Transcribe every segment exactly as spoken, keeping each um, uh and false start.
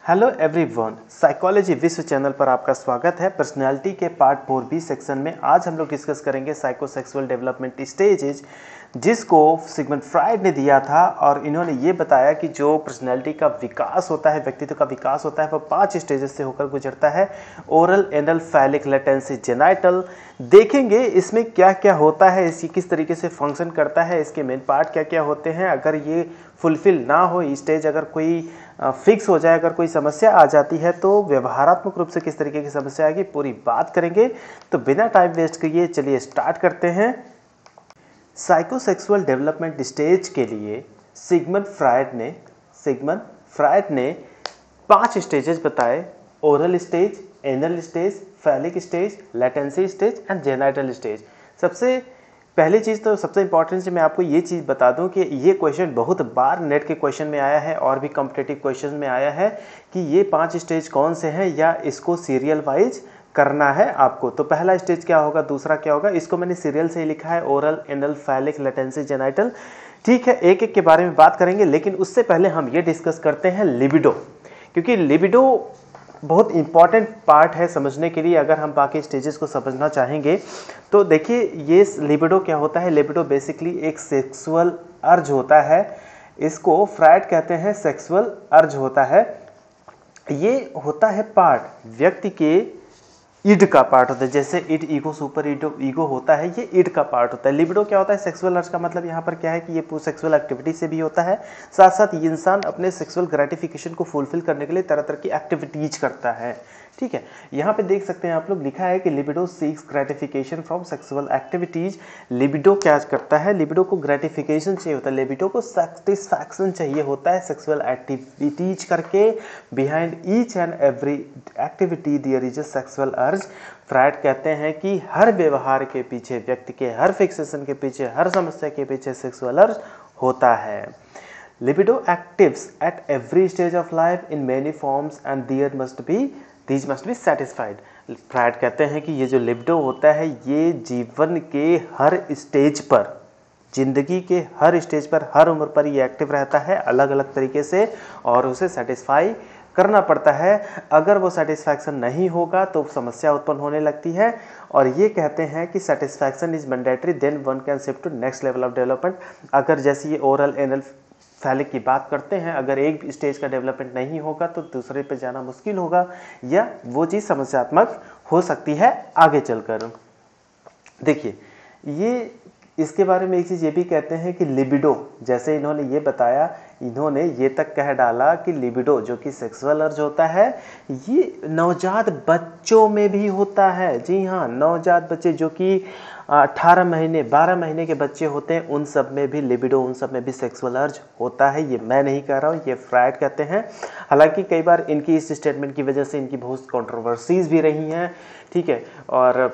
Hello everyone, psychology Vishwa channel पर आपका स्वागत है। पर्सनालिटी के पार्ट फोर बी सेक्शन में आज हम लोग डिस्कस करेंगे साइकोसेक्सुअल डेवलपमेंट स्टेजेज, जिसको सिगमंड फ्राइड ने दिया था। और इन्होंने ये बताया कि जो पर्सनालिटी का विकास होता है, व्यक्तित्व का विकास होता है, वो पांच स्टेजेस से होकर गुजरता है। Oral, anal, phallic, latency, genital. देखेंगे इसमें क्या क्या होता है, इसकी किस तरीके से फंक्शन करता है, इसके मेन पार्ट क्या क्या होते हैं। अगर ये फुलफिल ना हो स्टेज, अगर कोई फिक्स हो जाए, अगर कोई समस्या आ जाती है तो व्यवहारात्मक रूप से किस तरीके की समस्या आएगी, पूरी बात करेंगे। तो बिना टाइम वेस्ट किए चलिए स्टार्ट करते हैं। साइकोसेक्सुअल डेवलपमेंट स्टेज के लिए सिगमंड फ्राइड ने सिगमंड फ्राइड ने पांच स्टेजेस बताए: oral stage, anal stage, phallic stage, latency stage and genital stage. सबसे पहली चीज़ तो सबसे इंपॉर्टेंट से मैं आपको ये चीज़ बता दूं कि ये क्वेश्चन बहुत बार नेट के क्वेश्चन में आया है और भी कॉम्पिटिटिव क्वेश्चन में आया है कि ये पांच स्टेज कौन से हैं या इसको सीरियल वाइज करना है आपको। तो पहला स्टेज क्या होगा, दूसरा क्या होगा, इसको मैंने सीरियल से ही लिखा है: oral, anal, phallic, latency, genital. ठीक है, एक एक के बारे में बात करेंगे, लेकिन उससे पहले हम ये डिस्कस करते हैं लिबिडो, क्योंकि लिबिडो बहुत इंपॉर्टेंट पार्ट है समझने के लिए। अगर हम बाकी स्टेजेस को समझना चाहेंगे तो देखिए, ये लिबिडो क्या होता है। लिबिडो बेसिकली एक सेक्सुअल अर्ज होता है, इसको फ्राइड कहते हैं सेक्सुअल अर्ज होता है। ये होता है पार्ट व्यक्ति के ईड का पार्ट होता है, जैसे id, ego, super ego ego होता है, ये ईड का पार्ट होता है। लिबिडो क्या होता है, सेक्सुअल अर्ज का मतलब यहाँ पर क्या है कि ये पूरा सेक्सुअल एक्टिविटी से भी होता है। साथ साथ ये इंसान अपने सेक्सुअल ग्रेटिफिकेशन को फुलफिल करने के लिए तरह तरह की एक्टिविटीज करता है। ठीक है, यहाँ पे देख सकते हैं आप लोग, लिखा है कि libido seeks gratification from sexual activities. Libido क्या करता है, लिबिडो को ग्रेटिफिकेशन चाहिए होता है, लिबिडो को सेटिस्फैक्शन चाहिए होता है सेक्सुअल एक्टिविटीज करके। Behind each and every activity there is a sexual urge. Freud कहते हैं कि हर व्यवहार के पीछे, व्यक्ति के हर फिक्सेशन के पीछे, हर समस्या के पीछे सेक्सुअल अर्ज होता है। Libido actives at every stage of life in many forms and there must be these must be satisfied. Freud कहते हैं कि ये जो लिबिडो होता है, ये जीवन के हर स्टेज पर, जिंदगी के हर स्टेज पर, हर उम्र पर ये एक्टिव रहता है अलग अलग तरीके से, और उसे सेटिस्फाई करना पड़ता है। अगर वो सेटिस्फैक्शन नहीं होगा तो समस्या उत्पन्न होने लगती है। और ये कहते हैं कि satisfaction is mandatory, then one can shift to next level of development. अगर जैसे ये ओरल, एनल, फैलिक की बात करते हैं, अगर एक स्टेज का डेवलपमेंट नहीं होगा तो दूसरे पे जाना मुश्किल होगा, या वो चीज़ समस्यात्मक हो सकती है आगे चलकर। देखिए, ये इसके बारे में एक चीज़ ये भी कहते हैं कि लिबिडो, जैसे इन्होंने ये बताया, इन्होंने ये तक कह डाला कि लिबिडो जो कि सेक्सुअल अर्ज होता है, ये नवजात बच्चों में भी होता है। जी हाँ, नवजात बच्चे जो कि अठारह महीने बारह महीने के बच्चे होते हैं, उन सब में भी लिबिडो, उन सब में भी सेक्सुअल अर्ज होता है। ये मैं नहीं कह रहा हूँ, ये फ्राइड कहते हैं। हालांकि कई बार इनकी इस स्टेटमेंट की वजह से इनकी बहुत कंट्रोवर्सीज भी रही हैं। ठीक है, और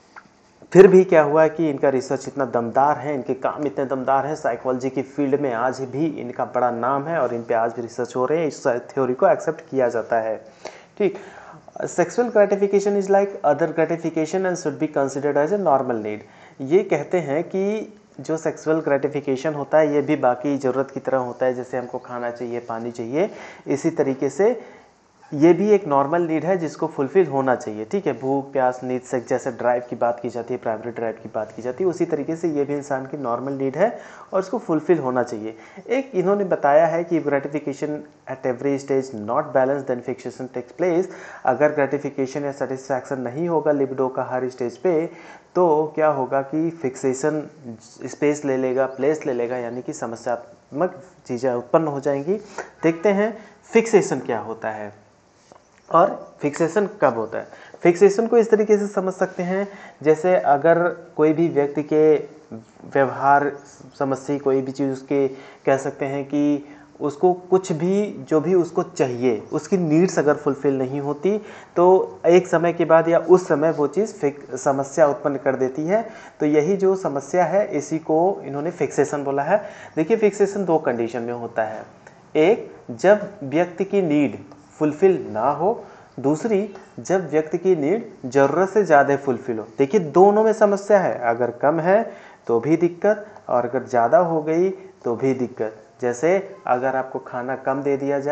फिर भी क्या हुआ है कि इनका रिसर्च इतना दमदार है, इनके काम इतने दमदार हैं, साइकोलॉजी की फील्ड में आज भी इनका बड़ा नाम है और इन पे आज भी रिसर्च हो रहे हैं, इस थ्योरी को एक्सेप्ट किया जाता है। ठीक, sexual gratification is like other gratification and should be considered as a normal need. ये कहते हैं कि जो सेक्सुअल ग्रेटिफिकेशन होता है, ये भी बाकी ज़रूरत की तरह होता है, जैसे हमको खाना चाहिए, पानी चाहिए, इसी तरीके से ये भी एक नॉर्मल नीड है जिसको फुलफिल होना चाहिए। ठीक है, भूख, प्यास, नींद, सेक्स, जैसे ड्राइव की बात की जाती है, प्राइमरी ड्राइव की बात की जाती है, उसी तरीके से ये भी इंसान की नॉर्मल नीड है और इसको फुलफिल होना चाहिए। एक इन्होंने बताया है कि gratification at every stage not balance then fixation takes place. अगर ग्रेटिफिकेशन या सेटिस्फैक्शन नहीं होगा लिबिडो का हर स्टेज पे, तो क्या होगा कि फिक्सेशन स्पेस ले लेगा, प्लेस ले लेगा, यानी कि समस्यात्मक चीज़ें उत्पन्न हो जाएंगी। देखते हैं फिक्सेशन क्या होता है और फिक्सेशन कब होता है। फिक्सेशन को इस तरीके से समझ सकते हैं, जैसे अगर कोई भी व्यक्ति के व्यवहार समस्या, कोई भी चीज़ उसके, कह सकते हैं कि उसको कुछ भी, जो भी उसको चाहिए, उसकी नीड्स अगर फुलफिल नहीं होती तो एक समय के बाद या उस समय वो चीज़ समस्या उत्पन्न कर देती है। तो यही जो समस्या है, इसी को इन्होंने फिक्सेशन बोला है। देखिए, फिक्सेशन दो कंडीशन में होता है: एक, जब व्यक्ति की नीड फुलफिल ना हो, दूसरी, जब व्यक्ति की नीड ज़रूरत से ज़्यादा फुलफिल हो। देखिए, दोनों में समस्या है, अगर कम है तो भी दिक्कत और अगर ज़्यादा हो गई तो भी दिक्कत। जैसे अगर आपको खाना कम दे दिया जाए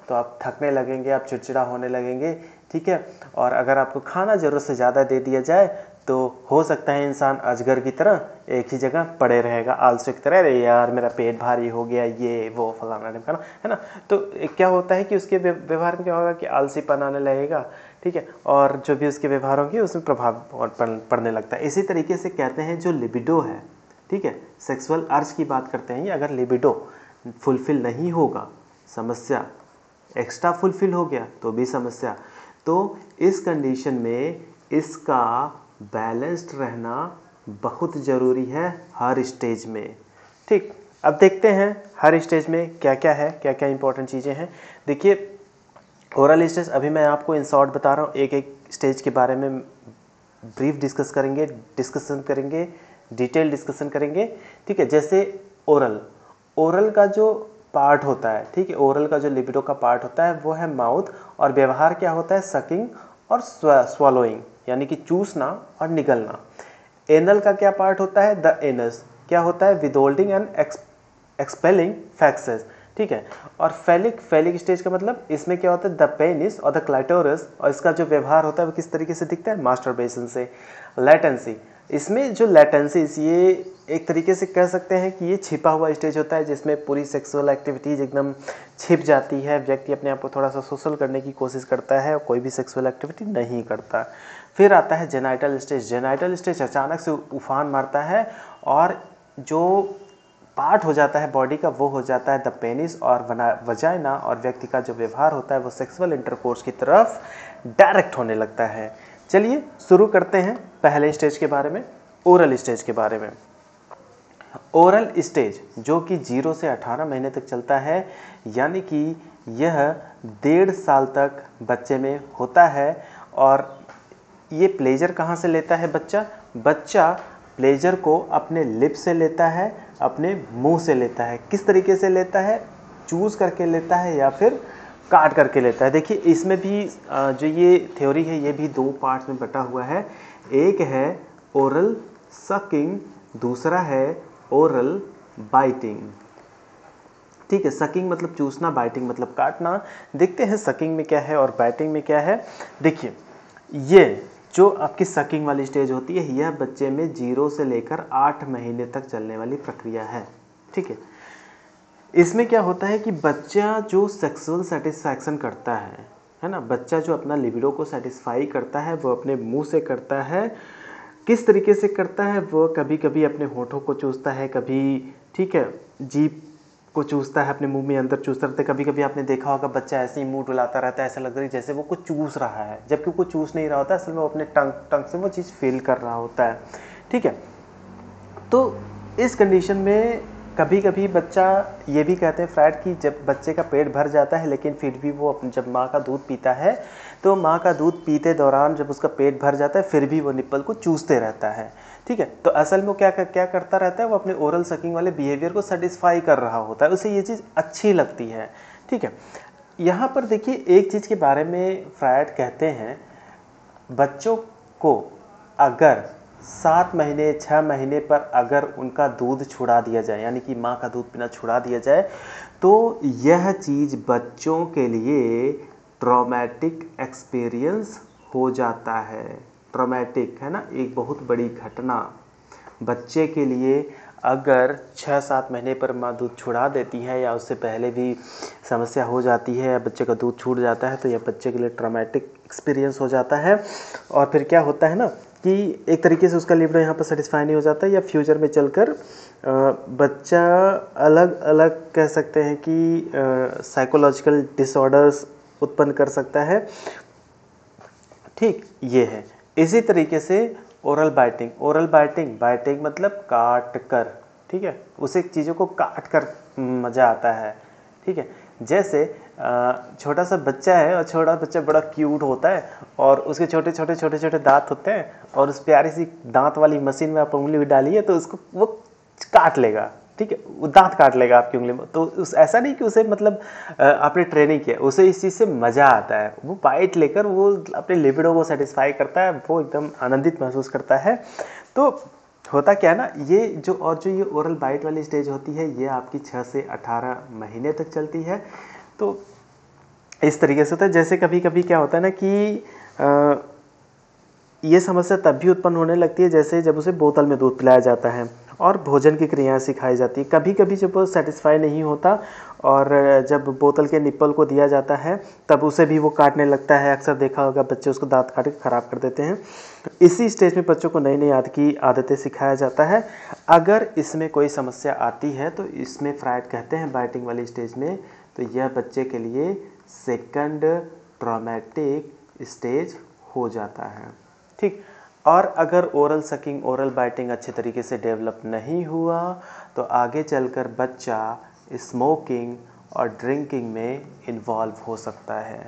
तो आप थकने लगेंगे, आप चिड़चिड़ा होने लगेंगे, ठीक है। और अगर आपको खाना ज़रूरत से ज़्यादा दे दिया जाए तो हो सकता है इंसान अजगर की तरह एक ही जगह पड़े रहेगा, आलसी की तरह, अरे यार मेरा पेट भारी हो गया, ये वो फलाना ढिमकाना, है ना। तो क्या होता है कि उसके व्यवहार में क्या होगा कि आलसीपन आने लगेगा, ठीक है, और जो भी उसके व्यवहार होंगे उसमें प्रभाव पड़ने लगता है। इसी तरीके से कहते हैं जो लिबिडो है, ठीक है, सेक्सुअल अर्ज की बात करते हैं, अगर लिबिडो फुलफिल नहीं होगा, समस्या, एक्स्ट्रा फुलफिल हो गया तो भी समस्या। तो इस कंडीशन में इसका बैलेंस्ड रहना बहुत ज़रूरी है हर स्टेज में, ठीक। अब देखते हैं हर स्टेज में क्या क्या है, क्या क्या इंपॉर्टेंट चीज़ें हैं। देखिए ओरल स्टेज अभी मैं आपको इन शॉर्ट बता रहा हूँ, एक एक स्टेज के बारे में ब्रीफ डिस्कस करेंगे, डिस्कशन करेंगे, डिटेल डिस्कशन करेंगे, ठीक है। जैसे ओरल, ओरल का जो पार्ट होता है, ठीक है, ओरल का जो लिबिडो का पार्ट होता है वो है माउथ, और व्यवहार क्या होता है, सकिंग और स्वॉलोइंग, यानी कि चूसना और निगलना। एनल का क्या पार्ट होता है, द एनस, क्या होता है, विदहोल्डिंग एंड एक्सपेलिंग फैक्सेस, ठीक है। और फैलिक, फैलिक स्टेज का मतलब इसमें क्या होता है, द पेनिस और द क्लाइटोरस, और इसका जो व्यवहार होता है वो किस तरीके से दिखता है, मास्टरबेशन से। लेटेंसी, इसमें जो लेटेंसी, ये एक तरीके से कह सकते हैं कि ये छिपा हुआ स्टेज होता है जिसमें पूरी सेक्सुअल एक्टिविटीज एकदम छिप जाती है, व्यक्ति अपने आप को थोड़ा सा सोशल करने की कोशिश करता है और कोई भी सेक्सुअल एक्टिविटी नहीं करता। फिर आता है जेनाइटल स्टेज, जेनाइटल स्टेज अचानक से उफान मारता है और जो पार्ट हो जाता है बॉडी का वो हो जाता है द पेनिस और वजाइना, और व्यक्ति का जो व्यवहार होता है वो सेक्सुअल इंटरकोर्स की तरफ डायरेक्ट होने लगता है। चलिए शुरू करते हैं पहले स्टेज के बारे में, ओरल स्टेज के बारे में। ओरल स्टेज जो कि जीरो से अठारह महीने तक चलता है, यानी कि यह डेढ़ साल तक बच्चे में होता है। और ये प्लेजर कहाँ से लेता है बच्चा, बच्चा प्लेजर को अपने लिप से लेता है, अपने मुंह से लेता है। किस तरीके से लेता है, चूज करके लेता है या फिर काट करके लेता है। देखिए इसमें भी जो ये थ्योरी है ये भी दो पार्ट में बटा हुआ है, एक है ओरल सकिंग, दूसरा है ओरल बाइटिंग, ठीक है। सकिंग मतलब चूसना, बाइटिंग मतलब काटना। देखते हैं सकिंग में क्या है और बाइटिंग में क्या है। देखिए ये जो आपकी सकिंग वाली स्टेज होती है यह बच्चे में जीरो से लेकर आठ महीने तक चलने वाली प्रक्रिया है, ठीक है। इसमें क्या होता है कि बच्चा जो सेक्सुअल सेटिस्फैक्शन करता है है ना, बच्चा जो अपना लिबिडो को सेटिस्फाई करता है वो अपने मुंह से करता है। किस तरीके से करता है, वो कभी कभी अपने होठों को चूसता है, कभी, ठीक है, जीभ को चूसता है, अपने मुंह में अंदर चूसता रहता है। कभी कभी आपने देखा होगा बच्चा ऐसे ही मुंह डुलाता रहता है, ऐसा लगता है जैसे वो कुछ चूस रहा है, जबकि वो चूस नहीं रहा होता, असल में वो अपने टंग टंग से वो चीज़ फील कर रहा होता है, ठीक है। तो इस कंडीशन में कभी कभी बच्चा, ये भी कहते हैं फ्रायड कि जब बच्चे का पेट भर जाता है लेकिन फिर भी वो जब माँ का दूध पीता है तो माँ का दूध पीते दौरान जब उसका पेट भर जाता है फिर भी वो निप्पल को चूसते रहता है, ठीक है। तो असल में वो क्या क्या करता रहता है, वो अपने ओरल सकिंग वाले बिहेवियर को सेटिस्फाई कर रहा होता है, उसे ये चीज़ अच्छी लगती है, ठीक है। यहाँ पर देखिए एक चीज़ के बारे में फ्रायड कहते हैं, बच्चों को अगर सात महीने छः महीने पर अगर उनका दूध छुड़ा दिया जाए, यानी कि माँ का दूध पीना छुड़ा दिया जाए, तो यह चीज़ बच्चों के लिए ट्रॉमेटिक एक्सपीरियंस हो जाता है। ट्रॉमेटिक है ना, एक बहुत बड़ी घटना बच्चे के लिए। अगर छः सात महीने पर माँ दूध छुड़ा देती है या उससे पहले भी समस्या हो जाती है या बच्चे का दूध छूट जाता है तो यह बच्चे के लिए ट्रॉमेटिक एक्सपीरियंस हो जाता है। और फिर क्या होता है ना कि एक तरीके से उसका लिबिडो यहाँ पर सेटिस्फाई नहीं हो जाता या फ्यूचर में चलकर बच्चा अलग अलग कह सकते हैं कि साइकोलॉजिकल डिसऑर्डर्स उत्पन्न कर सकता है, ठीक, ये है। इसी तरीके से oral biting, oral biting, biting मतलब काट कर, ठीक है, उसे चीज़ों को काट कर मज़ा आता है, ठीक है। जैसे छोटा सा बच्चा है और छोटा बच्चा बड़ा क्यूट होता है और उसके छोटे छोटे छोटे छोटे दांत होते हैं और उस प्यारी सी दांत वाली मशीन में आप उंगली भी डालिए तो उसको वो काट लेगा, ठीक है, वो दांत काट लेगा आपकी उंगली में। तो उस ऐसा नहीं कि उसे मतलब आपने ट्रेनिंग किया, उसे इस चीज़ से मज़ा आता है, वो बाइट लेकर वो अपने लिबिडो को सेटिस्फाई करता है, वो एकदम आनंदित महसूस करता है। तो होता क्या है ना, ये जो और जो ये ओरल बाइट वाली स्टेज होती है ये आपकी छः से अठारह महीने तक चलती है। तो इस तरीके से होता है। जैसे कभी कभी क्या होता है ना कि आ, ये समस्या तब भी उत्पन्न होने लगती है जैसे जब उसे बोतल में दूध पिलाया जाता है और भोजन की क्रियाएं सिखाई जाती है। कभी कभी जब वो सेटिस्फाई नहीं होता और जब बोतल के निप्पल को दिया जाता है तब उसे भी वो काटने लगता है। अक्सर देखा होगा बच्चे उसको दांत काट के खराब कर देते हैं। इसी स्टेज में बच्चों को नई नई आदत की आदतें सिखाया जाता है। अगर इसमें कोई समस्या आती है तो इसमें फ्रायड कहते हैं बाइटिंग वाली स्टेज में, तो यह बच्चे के लिए सेकंड ट्रॉमेटिक स्टेज हो जाता है। ठीक। और अगर ओरल सकिंग ओरल बाइटिंग अच्छे तरीके से डेवलप नहीं हुआ तो आगे चलकर बच्चा स्मोकिंग और ड्रिंकिंग में इन्वॉल्व हो सकता है।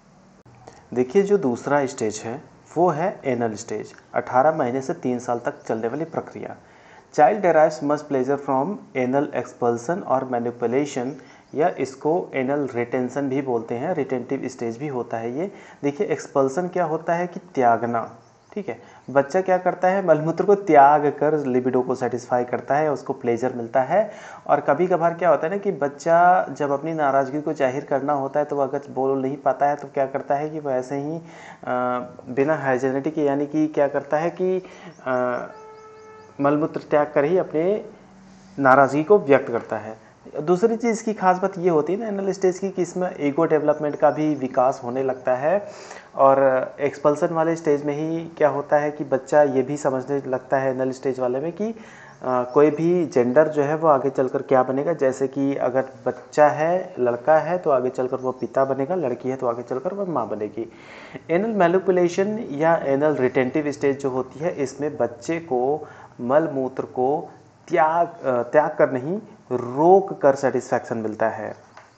देखिए जो दूसरा स्टेज है वो है एनल स्टेज, अठारह महीने से तीन साल तक चलने वाली प्रक्रिया। Child derives much pleasure from anal expulsion और मैनिपुलेशन, या इसको एनल रिटेंशन भी बोलते हैं, रिटेंटिव स्टेज भी होता है ये। देखिए एक्सपल्सन क्या होता है कि त्यागना, ठीक है। बच्चा क्या करता है, मलमूत्र को त्याग कर लिबिडो को सेटिस्फाई करता है, उसको प्लेजर मिलता है। और कभी कभार क्या होता है ना कि बच्चा जब अपनी नाराज़गी को जाहिर करना होता है तो वह अगर बोल नहीं पाता है तो क्या करता है कि वह ऐसे ही आ, बिना हाइजेनेटिक यानी कि क्या करता है कि आ, मलमूत्र त्याग कर ही अपने नाराज़गी को व्यक्त करता है। दूसरी चीज़ की खास बात ये होती है ना एनल स्टेज की कि इसमें ईगो डेवलपमेंट का भी विकास होने लगता है। और एक्सपल्सन वाले स्टेज में ही क्या होता है कि बच्चा ये भी समझने लगता है एनल स्टेज वाले में कि आ, कोई भी जेंडर जो है वो आगे चलकर क्या बनेगा। जैसे कि अगर बच्चा है, लड़का है तो आगे चलकर वो पिता बनेगा, लड़की है तो आगे चलकर वह माँ बनेगी। एनल मैनिपुलेशन या एनल रिटेंटिव स्टेज जो होती है इसमें बच्चे को मल मूत्र को त्याग त्याग कर नहीं रोक कर सेटिस्फैक्शन मिलता है,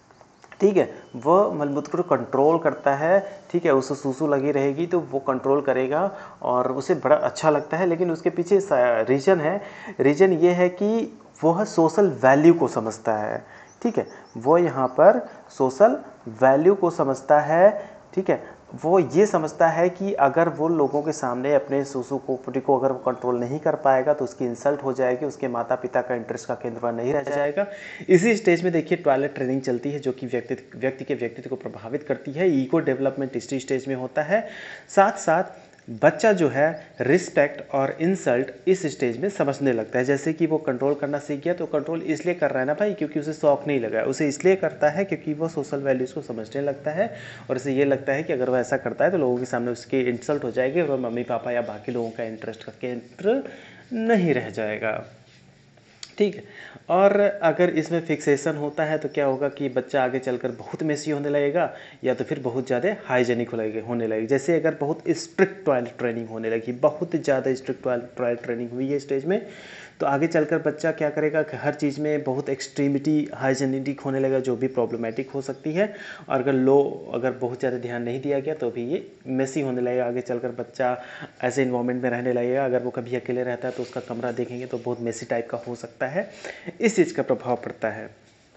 ठीक है। वह मलमूत्र को कंट्रोल करता है, ठीक है। उसे सूसू लगी रहेगी तो वो कंट्रोल करेगा और उसे बड़ा अच्छा लगता है। लेकिन उसके पीछे रीज़न है, रीज़न ये है कि वह सोशल वैल्यू को समझता है, ठीक है। वो यहाँ पर सोशल वैल्यू को समझता है, ठीक है। वो ये समझता है कि अगर वो लोगों के सामने अपने सूसू कोपटी को अगर वो कंट्रोल नहीं कर पाएगा तो उसकी इंसल्ट हो जाएगी, उसके माता पिता का इंटरेस्ट का केंद्र नहीं रह जाएगा। इसी स्टेज में देखिए टॉयलेट ट्रेनिंग चलती है जो कि व्यक्ति व्यक्ति के व्यक्तित्व को प्रभावित करती है। ईगो डेवलपमेंट इसी स्टेज में होता है। साथ साथ बच्चा जो है रिस्पेक्ट और इंसल्ट इस स्टेज में समझने लगता है। जैसे कि वो कंट्रोल करना सीख गया तो कंट्रोल इसलिए कर रहा है ना भाई क्योंकि उसे शौक नहीं लगा है, उसे इसलिए करता है क्योंकि वो सोशल वैल्यूज़ को समझने लगता है और उसे ये लगता है कि अगर वह ऐसा करता है तो लोगों के सामने उसकी इंसल्ट हो जाएगी और वह मम्मी पापा या बाकी लोगों का इंटरेस्ट का केंद्र नहीं रह जाएगा, ठीक है। और अगर इसमें फिक्सेशन होता है तो क्या होगा कि बच्चा आगे चलकर बहुत मेसी होने लगेगा या तो फिर बहुत ज़्यादा हाइजेनिक होने लगेगी। जैसे अगर बहुत स्ट्रिक्ट टॉयलेट ट्रेनिंग होने लगी, बहुत ज़्यादा स्ट्रिक्ट टॉयलेट ट्रेनिंग हुई है स्टेज में, तो आगे चलकर बच्चा क्या करेगा कि हर चीज़ में बहुत एक्सट्रीमिटी हाइजेनिक होने लगेगा जो भी प्रॉब्लमेटिक हो सकती है। और अगर लो अगर बहुत ज़्यादा ध्यान नहीं दिया गया तो भी ये मेसी होने लगेगा। आगे चलकर बच्चा ऐसे इन्वायरमेंट में रहने लगेगा, अगर वो कभी अकेले रहता है तो उसका कमरा देखेंगे तो बहुत मेसी टाइप का हो सकता है। इस चीज़ का प्रभाव पड़ता है,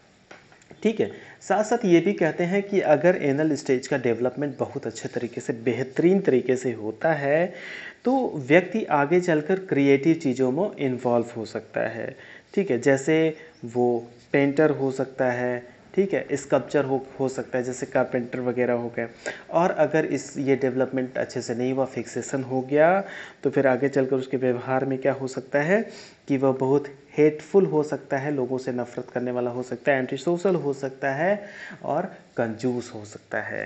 ठीक है। साथ साथ ये भी कहते हैं कि अगर एनल स्टेज का डेवलपमेंट बहुत अच्छे तरीके से बेहतरीन तरीके से होता है तो व्यक्ति आगे चलकर क्रिएटिव चीज़ों में इन्वॉल्व हो सकता है, ठीक है। जैसे वो पेंटर हो सकता है, ठीक है, स्कल्पचर हो हो सकता है, जैसे कारपेंटर वगैरह हो गए। और अगर इस ये डेवलपमेंट अच्छे से नहीं हुआ, फिक्सेशन हो गया, तो फिर आगे चलकर उसके व्यवहार में क्या हो सकता है कि वह बहुत हेटफुल हो सकता है, लोगों से नफरत करने वाला हो सकता है, एंटी सोशल हो सकता है और कंजूस हो सकता है।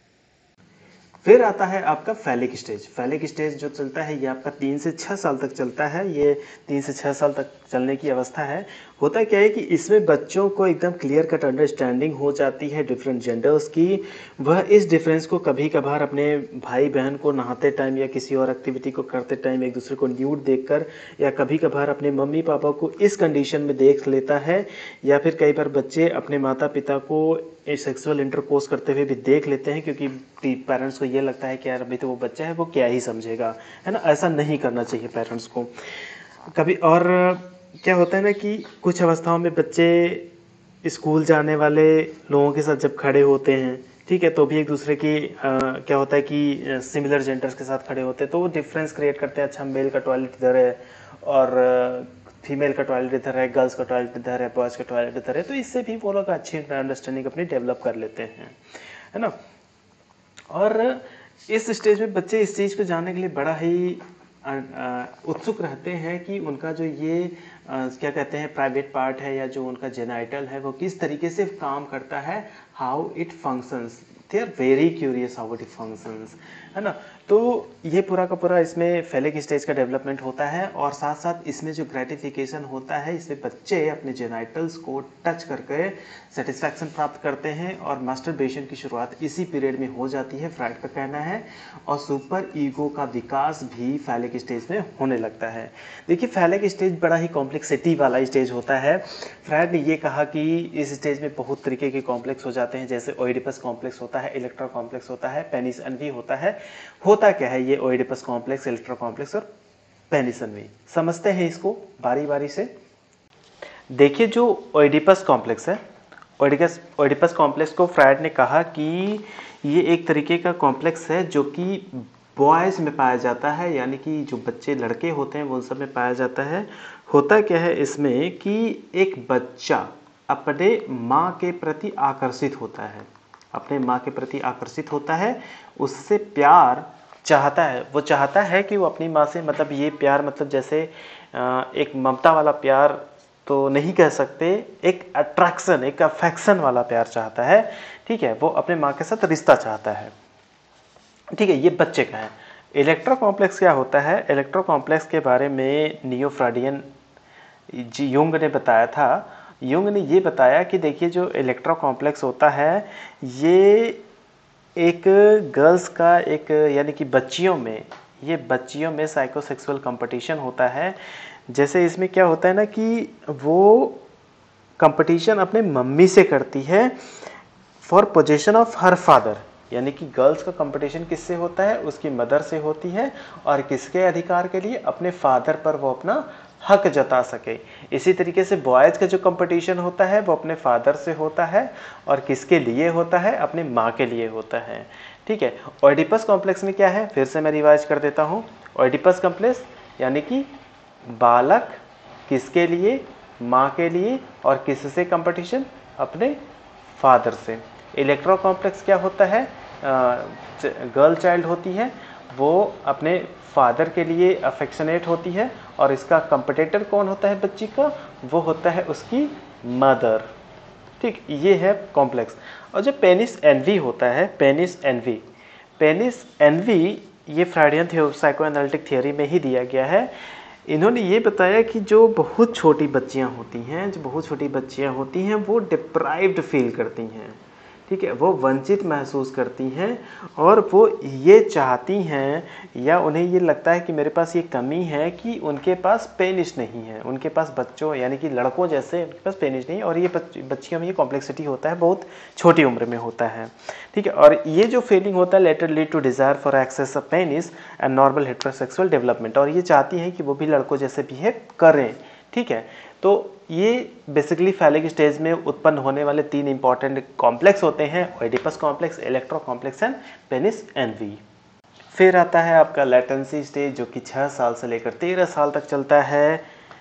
फिर आता है आपका फैलिक स्टेज। फैलिक स्टेज जो चलता है ये आपका तीन से छः साल तक चलता है। ये तीन से छः साल तक चलने की अवस्था है। होता क्या है कि इसमें बच्चों को एकदम क्लियर कट अंडरस्टैंडिंग हो जाती है डिफरेंट जेंडर्स की। वह इस डिफरेंस को कभी कभार अपने भाई बहन को नहाते टाइम या किसी और एक्टिविटी को करते टाइम एक दूसरे को न्यूड देखकर, या कभी कभार अपने मम्मी पापा को इस कंडीशन में देख लेता है, या फिर कई बार बच्चे अपने माता पिता को सेक्सुअल इंटरकोर्स करते हुए भी देख लेते हैं क्योंकि पेरेंट्स को ये लगता है कि यार अभी तो वो बच्चा है, वो क्या ही समझेगा, है ना। ऐसा नहीं करना चाहिए पेरेंट्स को कभी। और क्या होता है ना कि कुछ अवस्थाओं में बच्चे स्कूल जाने वाले लोगों के साथ जब खड़े होते हैं, ठीक है, तो भी एक दूसरे की आ, क्या होता है कि सिमिलर जेंडर्स के साथ खड़े होते हैं तो वो डिफरेंस क्रिएट करते हैं। अच्छा, मेल का टॉयलेट इधर है और फीमेल का टॉयलेट इधर है, गर्ल्स का टॉयलेट इधर है, बॉयज़ का टॉयलेट इधर है, तो इससे भी वो लोग अच्छी अंडरस्टैंडिंग अपनी डेवलप कर लेते हैं, है ना। और इस स्टेज में बच्चे इस चीज़ को जानने के लिए बड़ा ही उत्सुक रहते हैं कि उनका जो ये आ, क्या कहते हैं प्राइवेट पार्ट है या जो उनका जेनाइटल है वो किस तरीके से काम करता है, how it functions, they are very curious how it functions, है ना। तो ये पूरा का पूरा इसमें फेलिक स्टेज का डेवलपमेंट होता है और साथ साथ इसमें जो ग्रेटिफिकेशन होता है इसमें बच्चे अपने जेनाइटल्स को टच करके सेटिस्फैक्शन प्राप्त करते हैं और मास्टरबेशन की शुरुआत इसी पीरियड में हो जाती है, फ्राइड का कहना है। और सुपर ईगो का विकास भी फेलिक स्टेज में होने लगता है। देखिए फेलिक स्टेज बड़ा ही कॉम्प्लेक्सिटी वाला स्टेज होता है। फ्राइड ने ये कहा कि इस स्टेज में बहुत तरीके के कॉम्प्लेक्स हो जाते हैं, जैसे ओइडिपस कॉम्प्लेक्स होता है, इलेक्ट्रा कॉम्प्लेक्स होता है, पेनिस एनवी होता है। होता क्या है ये ओइडिपस कॉम्प्लेक्स, इलेक्ट्रा कॉम्प्लेक्स और पेनिस एनवी, समझते हैं इसको बारी बारी से। देखिए जो ओइडिपस कॉम्प्लेक्स है, ओइडिपस ओइडिपस कॉम्प्लेक्स को फ्राइड ने कहा कि ये एक तरीके का कॉम्प्लेक्स है जो कि बॉयज़ में पाया जाता है, यानी कि जो बच्चे लड़के होते हैं वो उन सब में पाया जाता है। होता क्या है इसमें कि एक बच्चा अपने माँ के प्रति आकर्षित होता है, अपने माँ के प्रति आकर्षित होता है, उससे प्यार चाहता है। वो चाहता है कि वो अपनी माँ से, मतलब ये प्यार मतलब जैसे एक ममता वाला प्यार तो नहीं कह सकते, एक अट्रैक्शन, एक अफेक्शन वाला प्यार चाहता है, ठीक है। वो अपने माँ के साथ रिश्ता चाहता है, ठीक है। ये बच्चे का है। इलेक्ट्रो कॉम्प्लेक्स क्या होता है, इलेक्ट्रो कॉम्प्लेक्स के बारे में नियो फ्राइडियन जी युंग ने बताया था। युंग ने ये बताया कि देखिए जो इलेक्ट्रो कॉम्प्लेक्स होता है ये एक गर्ल्स का एक, यानी कि बच्चियों में, ये बच्चियों में साइकोसेक्सुअल कंपटीशन होता है। जैसे इसमें क्या होता है ना कि वो कंपटीशन अपने मम्मी से करती है for position of her father, यानी कि गर्ल्स का कंपटीशन किससे होता है, उसकी मदर से होती है। और किसके अधिकार के लिए, अपने फादर पर वो अपना हक जता सके। इसी तरीके से बॉयज़ का जो कंपटीशन होता है वो अपने फादर से होता है और किसके लिए होता है, अपने माँ के लिए होता है, ठीक है। ओइडिपस कॉम्प्लेक्स में क्या है, फिर से मैं रिवाइज कर देता हूँ। ओइडिपस कॉम्प्लेक्स यानी कि बालक किसके लिए, माँ के लिए, और किससे कंपटीशन, अपने फादर से। इलेक्ट्रो कॉम्प्लेक्स क्या होता है, गर्ल चाइल्ड होती है, वो अपने फादर के लिए अफेक्शनेट होती है और इसका कंपटीटर कौन होता है बच्ची का, वो होता है उसकी मदर, ठीक। ये है कॉम्प्लेक्स। और जो पेनिस एनवी होता है, पेनिस एनवी, पेनिस एनवी ये फ्राइडियन साइको एनालिटिक थियोरी में ही दिया गया है। इन्होंने ये बताया कि जो बहुत छोटी बच्चियां होती हैं, जो बहुत छोटी बच्चियां होती हैं वो डिप्राइव्ड फील करती हैं, ठीक है, वो वंचित महसूस करती हैं और वो ये चाहती हैं या उन्हें ये लगता है कि मेरे पास ये कमी है कि उनके पास पेनिस नहीं है, उनके पास बच्चों यानी कि लड़कों जैसे उनके पास पेनिस नहीं है। और ये बच्चियों में ये कॉम्प्लेक्सिटी होता है, बहुत छोटी उम्र में होता है, ठीक है। और ये जो फीलिंग होता है later lead to desire for access of penis and normal heterosexual development, और ये चाहती हैं कि वो भी लड़कों जैसे बिहेव करें, ठीक है। तो ये बेसिकली फेलिक स्टेज में उत्पन्न होने वाले तीन इंपॉर्टेंट कॉम्प्लेक्स होते हैं, Oedipus complex, electro complex and penis envy. फिर आता है आपका लेटेंसी स्टेज जो कि छः साल से लेकर तेरह साल तक चलता है।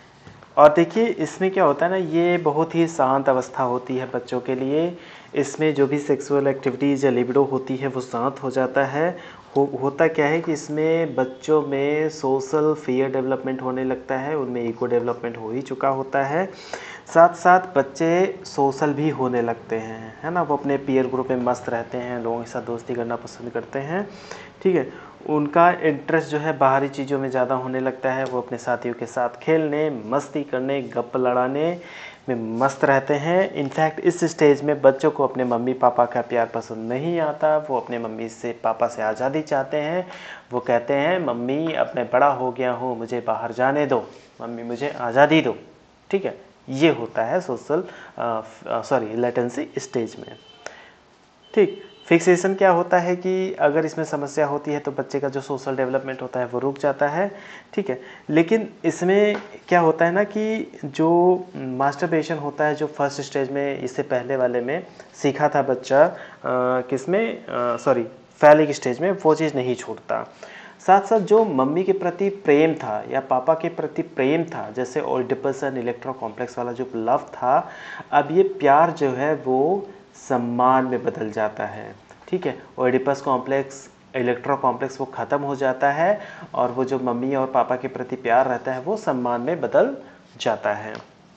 और देखिए इसमें क्या होता है ना, ये बहुत ही शांत अवस्था होती है बच्चों के लिए। इसमें जो भी सेक्सुअल एक्टिविटीज़ या लिबिडो होती है वो शांत हो जाता है। हो होता क्या है कि इसमें बच्चों में सोशल फियर डेवलपमेंट होने लगता है, उनमें ईगो डेवलपमेंट हो ही चुका होता है। साथ साथ बच्चे सोशल भी होने लगते हैं, है ना, वो अपने पीयर ग्रुप में मस्त रहते हैं, लोगों के साथ दोस्ती करना पसंद करते हैं, ठीक है। उनका इंटरेस्ट जो है बाहरी चीज़ों में ज़्यादा होने लगता है, वो अपने साथियों के साथ खेलने, मस्ती करने, गप लड़ाने में मस्त रहते हैं। इनफैक्ट इस स्टेज में बच्चों को अपने मम्मी पापा का प्यार पसंद नहीं आता, वो अपने मम्मी से पापा से आज़ादी चाहते हैं। वो कहते हैं मम्मी अब मैं बड़ा हो गया हूँ, मुझे बाहर जाने दो, मम्मी मुझे आज़ादी दो, ठीक है। ये होता है सोशल सॉरी लेटेंसी स्टेज में, ठीक। फिक्सेशन क्या होता है कि अगर इसमें समस्या होती है तो बच्चे का जो सोशल डेवलपमेंट होता है वो रुक जाता है, ठीक है। लेकिन इसमें क्या होता है ना कि जो मास्टरबेशन होता है जो फर्स्ट स्टेज में, इससे पहले वाले में सीखा था बच्चा, किसमें सॉरी फेलिक स्टेज में, वो चीज़ नहीं छूटता। साथ साथ जो मम्मी के प्रति प्रेम था या पापा के प्रति प्रेम था, जैसे ओइडिपस एंड इलेक्ट्रो कॉम्प्लेक्स वाला जो लव था, अब ये प्यार जो है वो सम्मान में बदल जाता है, ठीक है, ओडिपस कॉम्प्लेक्स, इलेक्ट्रो कॉम्प्लेक्स वो ख़त्म हो जाता है और वो जो मम्मी और पापा के प्रति प्यार रहता है वो सम्मान में बदल जाता है।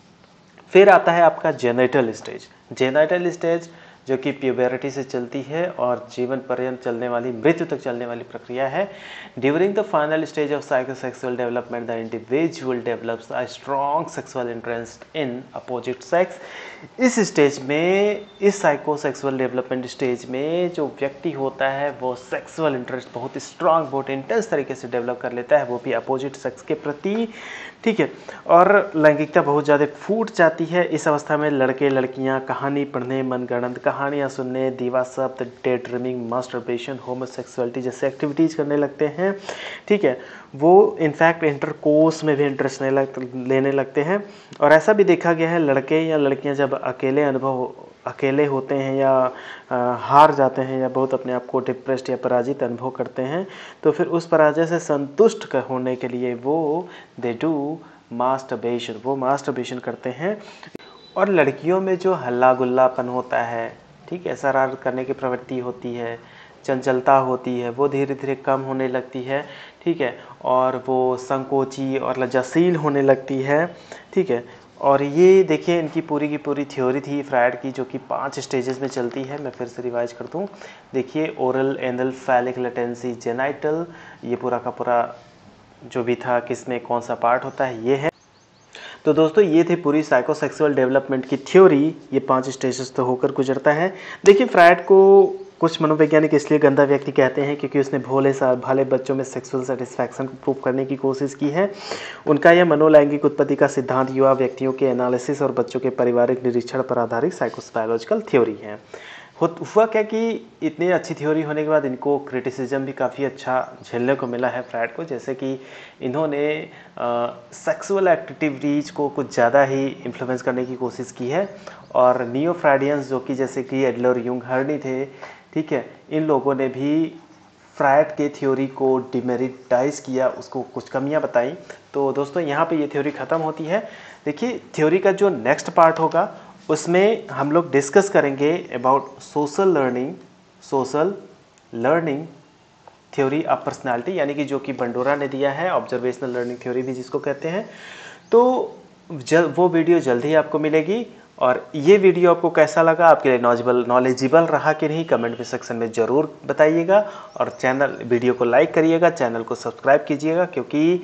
फिर आता है आपका जेनाइटल स्टेज। जेनाइटल स्टेज जो कि प्यूबरिटी से चलती है और जीवन पर्यंत चलने वाली, मृत्यु तक चलने वाली प्रक्रिया है। During the final stage of psychosexual development the individual develops a strong sexual interest in opposite sex. इस स्टेज में, इस साइकोसेक्सुअल डेवलपमेंट स्टेज में जो व्यक्ति होता है वो सेक्सुअल इंटरेस्ट बहुत स्ट्रांग, बहुत इंटेंस तरीके से डेवलप कर लेता है, वो भी अपोजिट सेक्स के प्रति, ठीक है। और लैंगिकता बहुत ज़्यादा फूट जाती है। इस अवस्था में लड़के लड़कियां कहानी पढ़ने, मनगढ़ंत कहानियां सुनने, दीवा शब्द, डे ड्रीमिंग, मास्टरबेशन, होमोसेक्सुअलिटी जैसे एक्टिविटीज़ करने लगते हैं, ठीक है। वो इनफैक्ट इंटरकोर्स में भी इंटरेस्ट लेने लगते हैं। और ऐसा भी देखा गया है, लड़के या लड़कियां जब अकेले अनुभव अकेले होते हैं या आ, हार जाते हैं या बहुत अपने आप को डिप्रेस्ड या पराजित अनुभव करते हैं, तो फिर उस पराजय से संतुष्ट कर होने के लिए वो दे डू मास्टरबेशन, वो मास्टरबेशन करते हैं। और लड़कियों में जो हल्ला गुल्लापन होता है, ठीक है, शरारत करने की प्रवृत्ति होती है, चंचलता होती है, वो धीरे धीरे कम होने लगती है, ठीक है। और वो संकोची और लज्जाशील होने लगती है, ठीक है। और ये देखिए इनकी पूरी की पूरी थ्योरी थी फ्रायड की, जो कि पांच स्टेजेस में चलती है। मैं फिर से रिवाइज कर दूँ, देखिए oral, anal, phallic, latency, genital, ये पूरा का पूरा जो भी था किस में कौन सा पार्ट होता है ये है। तो दोस्तों ये थी पूरी साइकोसेक्सुअल डेवलपमेंट की थ्योरी। ये पांच स्टेजेस तो होकर गुजरता है। देखिए फ्रायड को कुछ मनोवैज्ञानिक इसलिए गंदा व्यक्ति कहते हैं क्योंकि उसने भोले सा भाले बच्चों में सेक्सुअल सेटिस्फैक्शन को प्रूव करने की कोशिश की है। उनका यह मनोलैंगिक उत्पत्ति का सिद्धांत युवा व्यक्तियों के एनालिसिस और बच्चों के पारिवारिक निरीक्षण पर आधारित साइकोबायोलॉजिकल थ्योरी है। हुआ क्या कि इतनी अच्छी थ्योरी होने के बाद इनको क्रिटिसिज्म भी काफ़ी अच्छा झेलने को मिला है फ्रायड को, जैसे कि इन्होंने सेक्सुअल एक्टिविटीज़ को कुछ ज़्यादा ही इन्फ्लुएंस करने की कोशिश की है। और नियो फ्रायडियंस जो कि जैसे कि एडलर, यूंग, हर्नी थे, ठीक है, इन लोगों ने भी फ्रायड के थ्योरी को डिमेरिटाइज किया, उसको कुछ कमियां बताई। तो दोस्तों यहाँ पे ये थ्योरी ख़त्म होती है। देखिए थ्योरी का जो नेक्स्ट पार्ट होगा उसमें हम लोग डिस्कस करेंगे about social learning, social learning theory of personality, यानी कि जो कि बंडोरा ने दिया है, ऑब्जर्वेशनल लर्निंग थ्योरी भी जिसको कहते हैं। तो जल वो वीडियो जल्द ही आपको मिलेगी। और ये वीडियो आपको कैसा लगा, आपके लिए नॉलेजेबल नॉलेजेबल रहा कि नहीं, कमेंट में सेक्शन में ज़रूर बताइएगा। और चैनल वीडियो को लाइक करिएगा, चैनल को सब्सक्राइब कीजिएगा, क्योंकि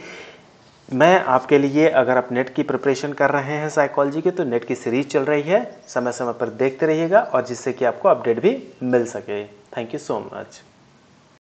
मैं आपके लिए, अगर आप नेट की प्रिपरेशन कर रहे हैं साइकोलॉजी के, तो नेट की सीरीज चल रही है, समय समय पर देखते रहिएगा और जिससे कि आपको अपडेट भी मिल सके। Thank you so much.